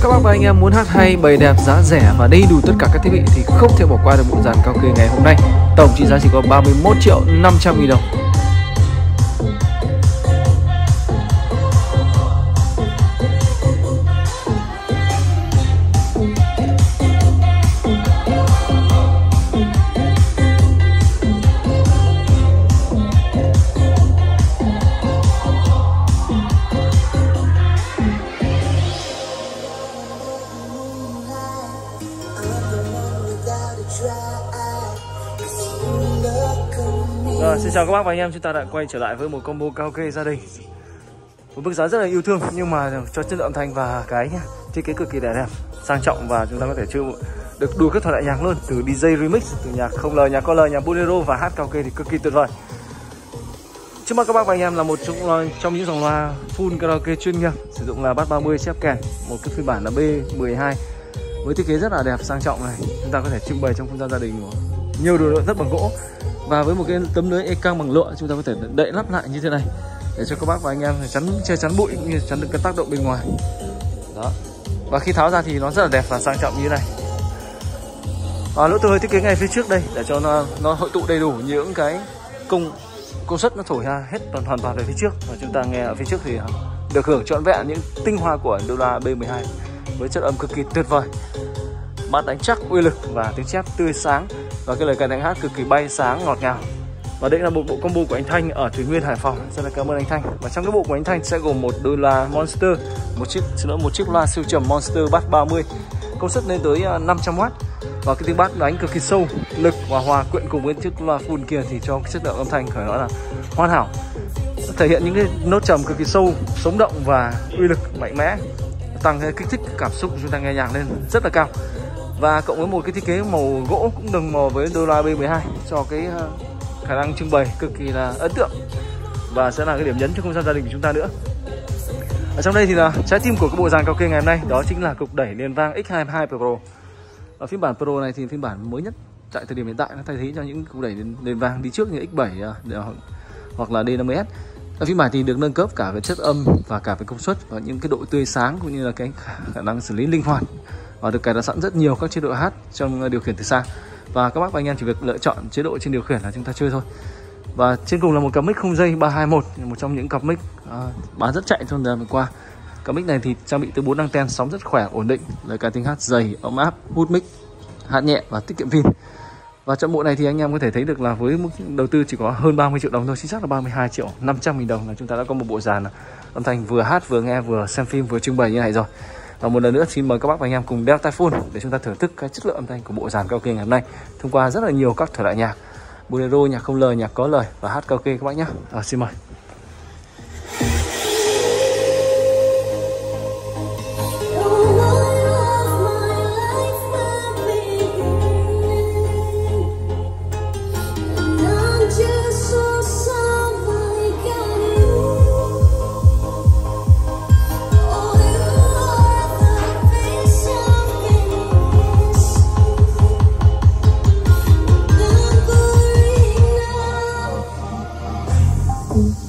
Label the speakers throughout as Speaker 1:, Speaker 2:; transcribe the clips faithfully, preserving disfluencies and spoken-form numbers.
Speaker 1: các bác và anh em muốn hát hay, bày đẹp, giá rẻ và đầy đủ tất cả các thiết bị thì không thể bỏ qua được bộ dàn karaoke ngày hôm nay. Tổng trị giá chỉ có ba mươi mốt triệu năm trăm nghìn đồng. Rồi, xin chào các bác và anh em, chúng ta đã quay trở lại với một combo karaoke gia đình. Một mức giá rất là yêu thương nhưng mà cho chất lượng âm thanh và cái thiết kế cực kỳ đẹp, sang trọng, và chúng ta có thể chơi được đủ các thể loại nhạc luôn, từ đi jay remix, từ nhạc không lời, nhạc có lời, nhạc bolero và hát karaoke thì cực kỳ tuyệt vời. Trước mắt các bác và anh em là một trong, trong những dòng loa full karaoke chuyên nghiệp, sử dụng là bass ba mươi chép kèn, một cái phiên bản là B mười hai với thiết kế rất là đẹp, sang trọng này. Chúng ta có thể trưng bày trong không gian gia đình, nhiều đồ nội thất bằng gỗ. Và với một cái tấm lưới e căng bằng lụa, chúng ta có thể đậy lắp lại như thế này để cho các bác và anh em chắn che chắn bụi cũng như chắn được cái tác động bên ngoài. Đó. Và khi tháo ra thì nó rất là đẹp và sang trọng như thế này. Và lỗ tôi hơi thiết kế ngay phía trước đây để cho nó nó hội tụ đầy đủ những cái công công suất nó thổi ra hết toàn hoàn toàn về phía trước, và chúng ta nghe ở phía trước thì được hưởng trọn vẹn những tinh hoa của đô la B mười hai với chất âm cực kỳ tuyệt vời. Bass đánh chắc, uy lực và tiếng chép tươi sáng, và cái lời ca đánh hát cực kỳ bay sáng, ngọt ngào. Và đây là một bộ combo của anh Thanh ở Thủy Nguyên, Hải Phòng. Rất là cảm ơn anh Thanh. Và trong cái bộ của anh Thanh sẽ gồm một đôi loa Monster, một chiếc xin lỗi một chiếc loa siêu trầm Monster bass ba mươi, công suất lên tới năm trăm oát, và cái tiếng bass đánh cực kỳ sâu, lực và hòa quyện cùng với chiếc loa full kia thì cho cái chất lượng âm thanh phải nói là hoàn hảo, thể hiện những cái nốt trầm cực kỳ sâu, sống động và uy lực mạnh mẽ, tăng cái kích thích cảm xúc chúng ta nghe nhạc lên rất là cao. Và cộng với một cái thiết kế màu gỗ cũng đồng màu với đô la B mười hai cho cái khả năng trưng bày cực kỳ là ấn tượng, và sẽ là cái điểm nhấn cho không gian gia đình của chúng ta nữa. Ở trong đây thì là trái tim của cái bộ dàn karaoke ngày hôm nay, đó chính là cục đẩy liền vang X hai mươi hai Pro. Ở phiên bản Pro này thì phiên bản mới nhất tại thời điểm hiện tại, nó thay thế cho những cục đẩy liền vang đi trước như X bảy hoặc là D năm mươi S. Ở phiên bản thì được nâng cấp cả về chất âm và cả về công suất và những cái độ tươi sáng cũng như là cái khả năng xử lý linh hoạt, và được cài đặt sẵn rất nhiều các chế độ hát trong điều khiển từ xa, và các bác và anh em chỉ việc lựa chọn chế độ trên điều khiển là chúng ta chơi thôi. Và trên cùng là một cặp mic không dây ba hai một, một trong những cặp mic à, bán rất chạy trong thời gian vừa qua. Cặp mic này thì trang bị tới bốn anten sóng rất khỏe, ổn định, lời ca tiếng hát dày, ấm áp, hút mic, hát nhẹ và tiết kiệm pin. Và trong bộ này thì anh em có thể thấy được là với mức đầu tư chỉ có hơn ba mươi triệu đồng thôi, chính xác là ba mươi hai triệu năm trăm nghìn đồng là chúng ta đã có một bộ dàn âm thanh vừa hát vừa nghe vừa xem phim vừa trưng bày như này rồi. Và một lần nữa xin mời các bác và anh em cùng đeo tai phone để chúng ta thưởng thức cái chất lượng âm thanh của bộ dàn karaoke ngày hôm nay thông qua rất là nhiều các thể loại nhạc bolero, nhạc không lời, nhạc có lời và hát karaoke các bác nhé. Rồi, xin mời.
Speaker 2: Mm-hmm.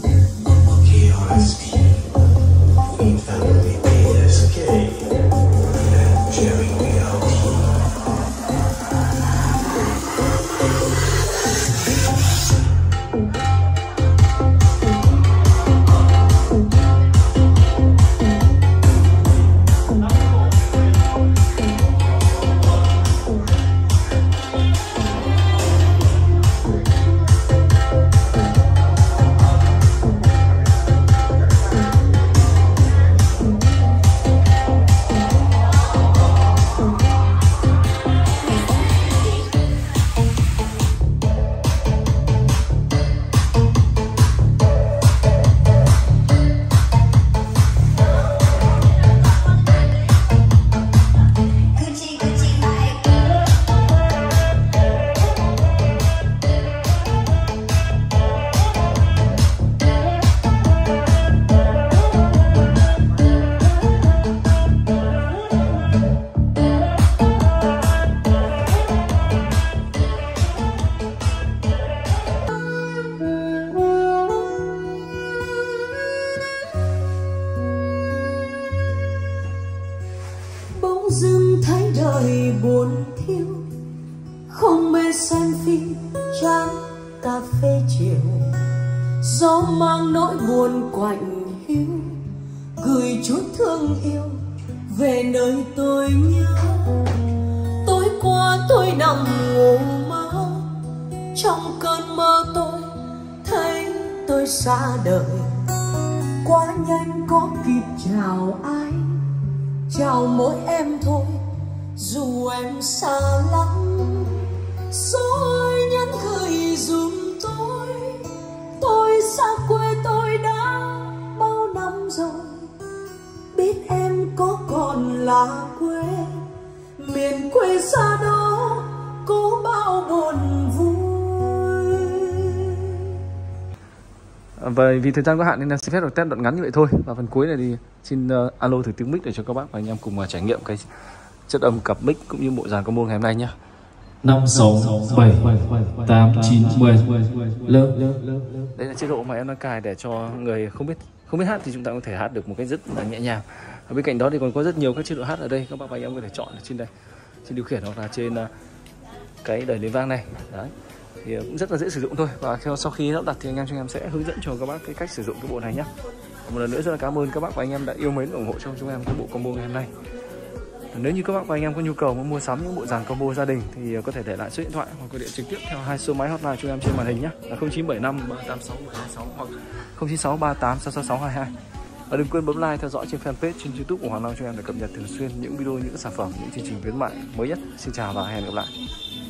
Speaker 2: bỗng dưng thấy đời buồn thiêu, không mê xem phim chán cà phê chiều, gió mang nỗi buồn quạnh hiu, gửi chút thương yêu về nơi tôi nhớ. Tối qua tôi nằm ngủ mơ, trong cơn mơ tôi thấy tôi xa đời, quá nhanh có kịp chào ai, chào mỗi em thôi dù em xa lắm. Rồi nhắn gửi dùm tôi, tôi xa quê tôi đã bao năm rồi, biết em có còn là quê, miền quê xa đó có bao buồn vui.
Speaker 1: Và vì thời gian có hạn nên là xin phép được test đoạn ngắn như vậy thôi. Và phần cuối này thì xin uh, alo thử tiếng mic để cho các bác và anh em cùng uh, trải nghiệm cái chất âm cặp mic cũng như bộ dàn combo ngày hôm nay nhé.
Speaker 3: Năm sáu bảy tám chín mười lớp.
Speaker 1: Đây là chế độ mà em đang cài để cho người không biết không biết hát thì chúng ta có thể hát được một cách rất là nhẹ nhàng. Ở bên cạnh đó thì còn có rất nhiều các chế độ hát ở đây, các bác và anh em có thể chọn ở trên đây, trên điều khiển hoặc là trên uh, cái đẩy lên vang này. Đấy thì cũng rất là dễ sử dụng thôi. Và sau khi lắp đặt thì anh em chúng em sẽ hướng dẫn cho các bác cái cách sử dụng cái bộ này nhé. Một lần nữa rất là cảm ơn các bác và anh em đã yêu mến ủng hộ cho chúng em cái bộ combo ngày hôm nay. Nếu như các bác và anh em có nhu cầu muốn mua sắm những bộ dàn combo gia đình thì có thể để lại số điện thoại hoặc gọi điện trực tiếp theo hai số máy hotline chúng em trên màn hình nhé, là không chín bảy năm ba tám sáu bảy hai sáu hoặc không chín sáu ba tám sáu sáu sáu hai hai. Và đừng quên bấm like theo dõi trên fanpage trên YouTube của Hoàng Long cho em để cập nhật thường xuyên những video, những sản phẩm, những chương trình khuyến mại mới nhất. Xin chào và hẹn gặp lại.